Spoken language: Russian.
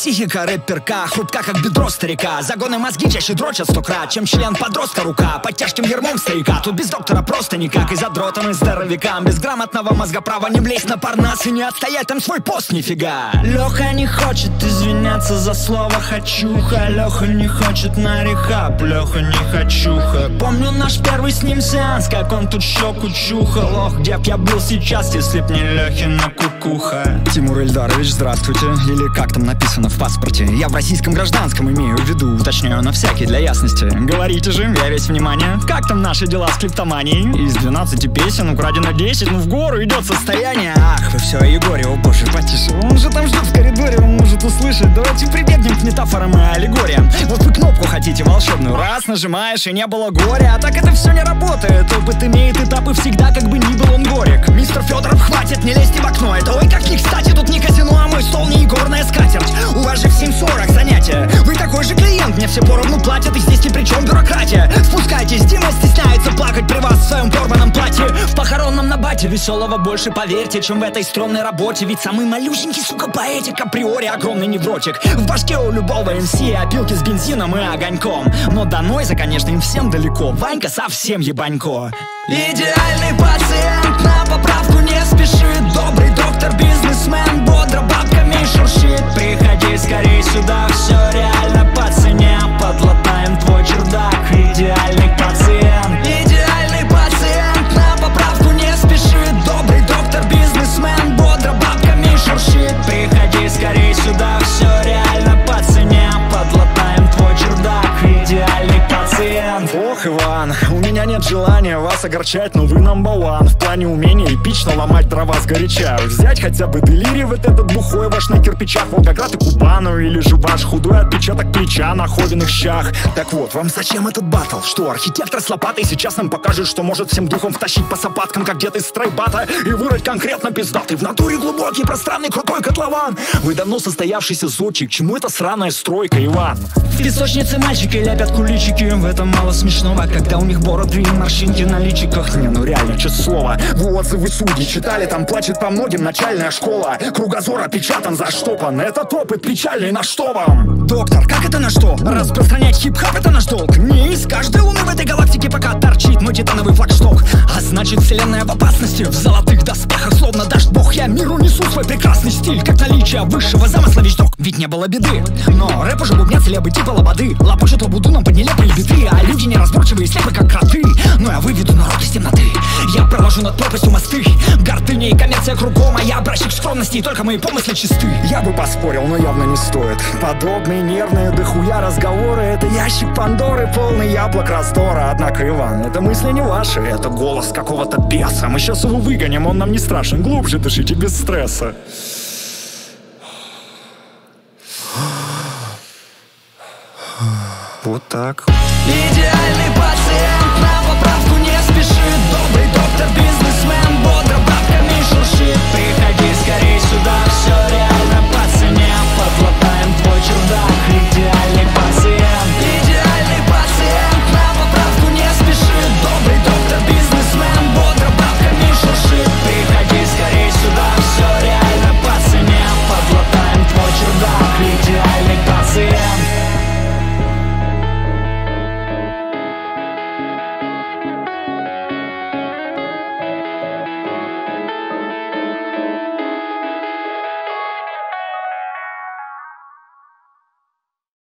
Психика рэперка хрупка, как бедро старика. Загоны мозги чаще дрочат 100 крат, чем член подростка рука. Под тяжким ермом старика, тут без доктора просто никак. И задротам, и здоровякам, без грамотного мозгоправа не влезть на парнас и не отстоять там свой пост нифига. Леха не хочет извиняться за слово «хочуха». Леха не хочет на рехаб, Леха не хочуха. Помню наш первый с ним сеанс, как он тут щеку чухал. Ох, где б я был сейчас, если б не Лехина кукуха. Тимур Ильдарович, здравствуйте. Или как там написано в паспорте. Я в российском гражданском имею в виду, уточняю на всякий для ясности. Говорите же, я весь внимание. Как там наши дела с клиптоманией? Из 12 песен украдено 10, ну в гору идет состояние. Ах, вы все о Егоре, о боже, потише. Он же там ждет в коридоре, он может услышать. Давайте прибегнем к метафорам и аллегориям. Вот вы кнопку хотите волшебную, раз нажимаешь и не было горя. А так это все не работает. Опыт имеет этапы всегда, как бы ни был он горек. Мистер Федоров, хватит, не лезьте в окно. Это ой как не кстати, тут не казино, а мой стол не игорная скатерть. У вас же в 7:40 занятия. Вы такой же клиент, мне все поровну платят. И здесь ни при чем бюрократия. Спускайтесь, Дима стесняется плакать при вас в своем порванном платье. В похоронном набате веселого больше, поверьте, чем в этой стрёмной работе. Ведь самый малюсенький, сука, поэтик априори огромный невротик. В башке у любого МС опилки с бензином и огоньком. Но до нойза, конечно, им всем далеко. Ванька совсем ебанько. Идеальный пациент на поправку не спешит. Добрый доктор, бизнесмен, бодро бабками шуршит. Приходи скорей сюда, все реально по цене. Подлатаем твой чердак. Идеальный пациент. Идеальный пациент на поправку не спешит. Добрый доктор, бизнесмен, бодро бабками шуршит. Приходи скорей сюда, все реально по цене. Подлатаем твой чердак. Идеальный пациент. Ох, Иван, у меня нет желания вас огорчать, но вы number one. В плане умения эпично ломать дрова сгоряча. Взять хотя бы Делири, вот этот бухой ваш на кирпичах, Волгоград и Кубану. Или же ваш худой отпечаток плеча на Ховиных щах. Так вот, вам зачем этот баттл? Что, архитектор с лопатой сейчас нам покажет, что может всем духом втащить по сапаткам, как дед из стройбата, и вырыть конкретно пиздатый в натуре глубокий, пространный, крутой котлован. Вы давно состоявшийся зодчик, чему эта сраная стройка, Иван? В песочнице мальчики ляпят куличики, в этом мало смешного, когда у них бороды и морщинки на личиках. Не, ну реально, честное слово. Вы отзывы судьи читали, там плачет по многим начальная школа. Кругозор опечатан, заштопан. Этот опыт печальный, на что вам? Доктор, как это на что? Распространять хип-хап — это наш долг. Не из каждой луны в этой галактике пока торчит мой титановый флагшток. А значит, вселенная в опасности, в золотых доспехах, словно даст бог. Я миру несу свой прекрасный стиль, как наличие высшего замысла вещдок. Ведь не было беды. Но рэп уже бубнят слебы типа лободы. Лопочут лабуду нам под нелепые биты. А люди неразборчивые, слепы как кроты. Ну я выведу народ из темноты. Я проложу над пропастью мосты. Гордыня и коммерция кругом, а я образчик скромности, и только мои помыслы чисты. Я бы поспорил, но явно не стоит. Подобные нервные дохуя разговоры — это ящик Пандоры, полный яблок раздора. Однако, Иван, это мысли не ваши, это голос какого-то беса. Мы сейчас его выгоним, он нам не страшен. Глубже дышите, без стресса. Вот так. Идеальный пациент на поправку не спешит. Добрый доктор, бизнесмен, бодро